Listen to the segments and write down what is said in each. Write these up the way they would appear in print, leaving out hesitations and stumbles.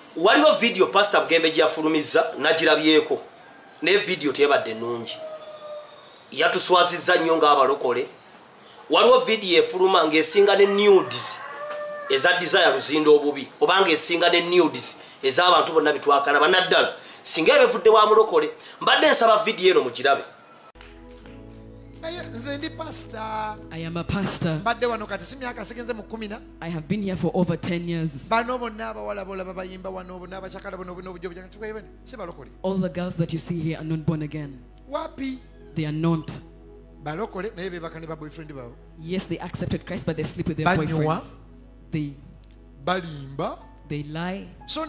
waliwo video Pastor Bugembe gyafulumiza nagirabyeko ne video tebadde nnungi yatuswazizza nnyo ng'abalokole. Waliwo video efuluma ng'esinga ne nudes eza desire luzindo obubi obanga esinga ne nudes ez'abantu bonna bitwakala banaddala singa ebevudde wa mulokole mbadde nsaba video eno mugirabe. I am a pastor. I have been here for over 10 years. All the girls that you see here are not born again. They are not. Yes, they accepted Christ, but they sleep with their boyfriends. They lie. So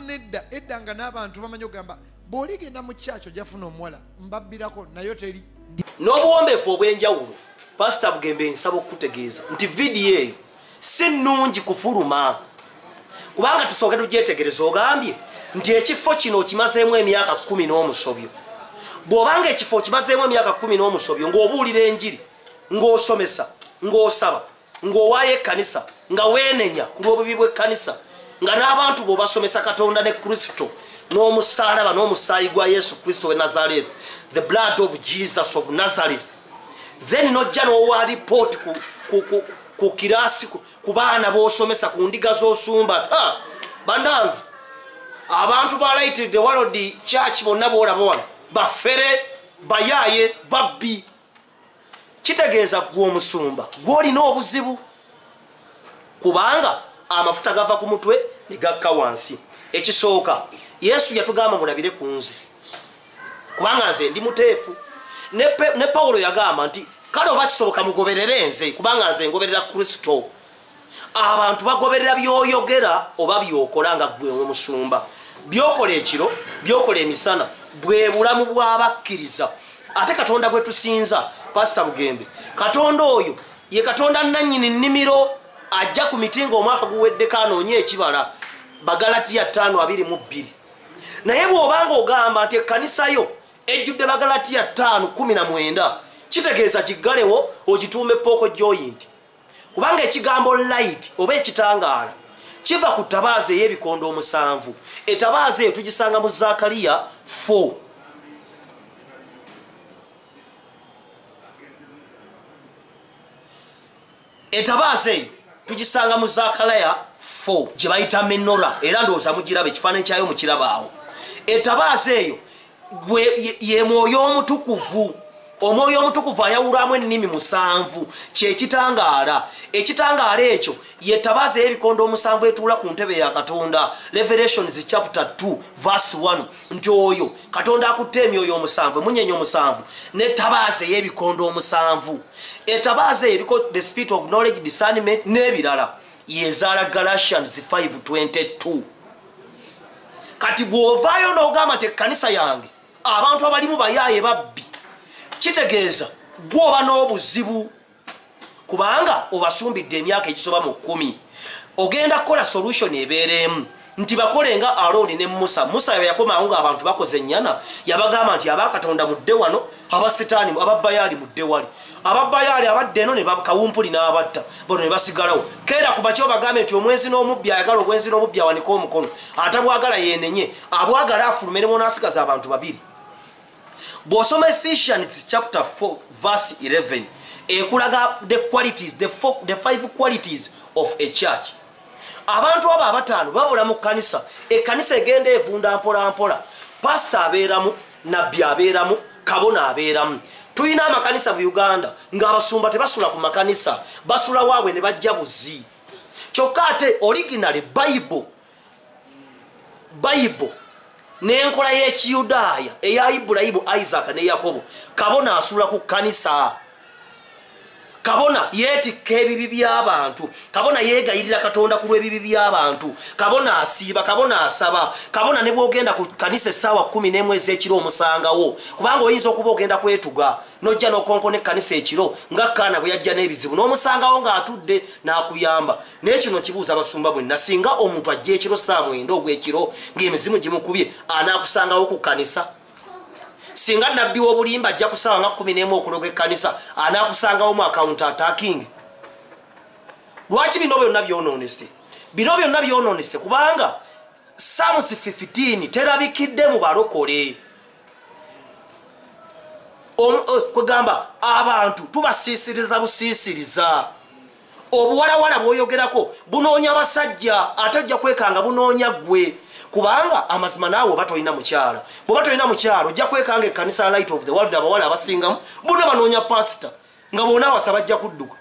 n'obuwombeefu obw'enjawulo Pastor Bugembe nsaba okutegeeza nti video eyo si nnungi kufuluma kubanga tusooke tugyetegereza ogambye nti ekifo kino kimazeemu emyaka 10 n'omusobyo. Bw'obanga ekifo kimazeemu emyaka 10 n'omusobyo ng'obuulira enjiri ng'osomesa ng'osaba ng'owaayo ekkanisa nga weenenya ku lw'obubi bw'ekkanisa nga n'abantu bw'obasomesa Katonda ne Kristo n'omusaalaba n'omusaayi gwa Yesu Kristo we Nazareth, the blood of Jesus of Nazareth, then nojja n'owa report ku kirasi ku baana b'osomesa ku ndiga z'osumba. Bandange abantu ba Light the World Church bonna boolaba wano bafere bayaaye babbi. Kitegeeza gw'omusumba gw'olina obuzibu kubanga amafuta gava ku mutwe ne gakka wansi. Ekisooka Yesu yatugamba mulabire ku nze kubanga nze ndi muteefu. Ne Paulo yagamba nti kale oba kisoboka mugoberere nze kubanga nze ngoberera Kristo. Abantu bagoberera byoyogera oba byokola nga gwe omusumba. Byokola ekiro byokola emisana bwe bulamu bw'abakkiriza. Ate Katonda gwe tusinza Pastor Bugembe, Katonda oyo ye Katonda nannyini nnimiro ajja ku mitingo omwaka guweddeko anoonye ekibala Bagalatiya 5:22. Naye bw'obanga ogamba nti ekkanisa yo ejjudde Bagalatiya 5:19 kitegeeza Gigalewo Ogituume poko joint. Kubanga ekigambo light oba ekitangaala kiva ku tabaaza ey'ebikondo 7. Etabaaza eyo tugisanga mu Zakariya 4. Etabaaza eyo tugisanga mu Zakariya 4 gye bayita menora era ndowooza mugirabe ekifaananyi kyayo mukirabaawo. Etabaaza eyo ye mwoyo omutukuvu. Omwoyo omutukuvu ayawulwamu ennimi 7 kyekitangaala. Ekitangaala ekyo ye tabaaza y'ebikondo 7 etuula ku ntebe ya Katonda. Revelations chapter 2 verse 1 nti oyo Katonda akutte emyoyo 7 munyenyo 7 ne tabaaza y'ebikondo 7. Etabaaza eriko the spirit of knowledge, discernment n'ebirala yezaala Galatians 5:22. Kati bw'ovaayo n'ogamba nti ekkanisa yange abantu abalimu bayaaye babbi kitegeeza gwoba n'obuzibu kubanga obasumbidde emyaka egisoba mu 10. Ogenda kukola solution ebeeremu nti bakole nga Aaron ne Musa. Musa yakomawo ng'abantu bakoze ennyana yabagamba nti abakatonda mudde wano abasitaani ababbayaali mudde wali ababbayaali abadde eno ne bakawumpuli n'abatta bono ne basigalawo. Keera ku bakyo bagambe nti omwenzi n'omubbi ayagala obwenzi n'omubbi awanika omukono atabwagala yeenenye abwagala afulumeremu n'asigaza abantu babiri. Bw'osoma Ephesians chapter 4 verse 11 ekulaga the qualities, the 5 qualities of a church. Abantu abo abataano babula mu kkanisa. Ekkanisa egenda evunda mpola mpola. Pastor abeeramu, nabbi abeeramu, kabona abeeramu. Tuyina amakanisa mu Uganda ng'abasumba tebasula ku makanisa basula waabwe ne bajja buzi. Kyokka ate originally Bible n'enkola y'Ekiyudaaya eya Ibulayimu, Isaac ne Yakobo kabona asula ku kkanisa. Kabona yeetikka ebibi by'abantu. Kabona yeegayirira Katonda ku lw'ebibi by'abantu. Kabona asiiba, kabona asaba. Kabona ne bw'ogenda ku kanisa essaawa 11 ez'ekiro omusangawo kubanga oyinza okuba ogenda kwetuga n'ojja n'okonkona ekkanisa ekiro nga Kaana bwe yajja n'ebizibu n'omusangawo ng'atudde n'akuyamba. Naye kino kibuuza abasumba bwenna singa omuntu ajja ekiro saa 9 ogw'ekiro ng'emizimu gimukubye anaakusangawo ku kkanisa? Singa nabbi w'obulimba ajja kusanga 11 okuloga ekkanisa anaakusangawo mu account attacking. Lwaki bino byonna byonoonese? Bino byonna byonoonese kubanga Psalms 15 terabikidde mu balokole. Kwegamba abantu tubasiisiriza busiisiriza. Obuwalawala bw'oyogerako bunoonya basajja ate ojja kwekanga bunoonya ggwe. Kubanga amazima naawe oba tolina mukyala. Bw'oba tolina mukyala ojja kwekanga ekkanisa Light of the World abawala abasingamu bonna banoonya pasita nga bonna awasa bajja kudduka.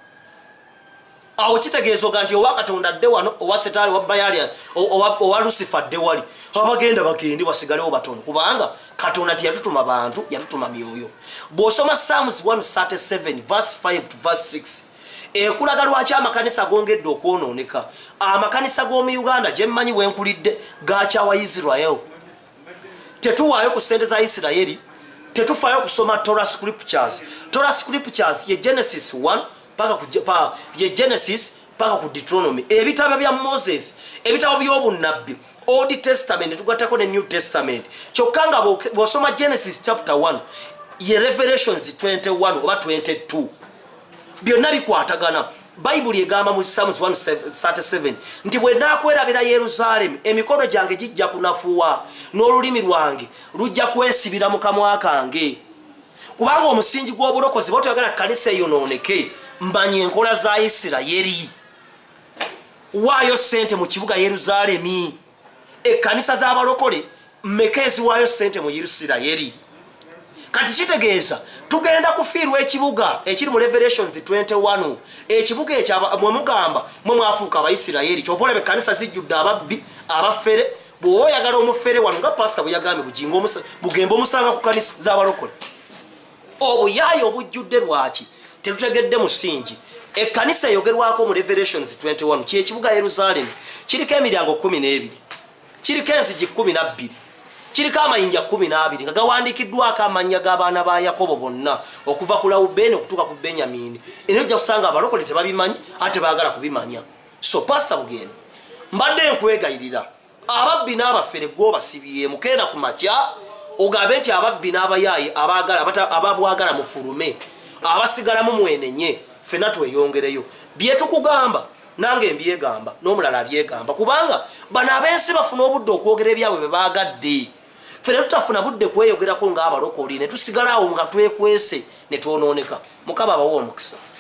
Awo kitegeeza nti owa Katonda dde wano owa Setaani owa Bayali owa Lucifer dde wali abagenda bagende basigalewo batono kubanga Katonda tiyatutuma bantu yatutuma myoyo. Bw'osoma Psalms 137 verse 5 to verse 6 ekulaga lwaki amakanisa gongedde okwonooneka. Amakanisa g'omu Uganda gye mmanyi bwenkulidde gakyawa Israel. Tetuwaayo ku ssente za Isirayiri, tetufaayo kusoma Torah scriptures. Torah scriptures ye Genesis 1 ye Genesis paka ku Deuteronomy. Ebitabo bya Moses, ebitabo by'obunnabbi, Old Testament tugatako ne New Testament. Kyokka nga bw'osoma Genesis chapter 1 ye Revelations 21 oba 22 byonna bikwatagana. Bayibuli egamba mu Psalms 137 nti bwe naakwerabira Yerusaalemi emikono gyange gijja kunafuwa n'olulimi lwange lujja kwesibira mu kamwa kange. Kubanga omusingi gw'obulokozi bw'otoyagala kanisa eyonooneke mmanyi enkola za Isirayiri. Waayo ssente mu kibuga Yerusaalemi. Ekkanisa z'abalokole mmeka eziwaayo ssente mu Isirayiri. Kati kitegeeza tugenda kufiirwa ekibuga ekiri mu Revelations 21 ekibuga ekyo mwe mugamba mwe mwafuuka Abayisirayiri. Kyova olaba ekkanisa zijjudde ababbi abafere. Bw'oba oyagala omufere wano nga pasita bwe yagambye Bugembe omusanga ku kanisa z'abalokole. Obuyaayi obujjudde lwaki tetutegedde musingi. Ekkanisa eyogerwako mu Revelations 21 kyekibuga Yerusaalemi kiriko emiryango 12, kiriko enzigi 12, kiriko amayinja 12 nga gawandiikiddwako amannya g'abaana ba Yakobo bonna okuva ku Lawubeeni okutuuka ku Benyamini. Era ojja kusanga abalokole tebabimanyi ate baagala kubimanya. So pasita Bugembe mbadde nkwegayirira ababbi n'abafere gw'obasibyemu keera ku makya ogambe nti ababbi n'abayaayi ababwagala mufulume abasigalamu mwenenye ffenna tweyongereyo. Bye tukugamba nange mbyegamba n'omulala abyegamba kubanga bano ab'ensi bafuna obudde okwogera ebyabwe bye baagadde. Ffenna tutafuna budde kweyogerako ng'abalokole ne tusigalawo nga twekwese ne twonooneka. Mukama abawe omukisa.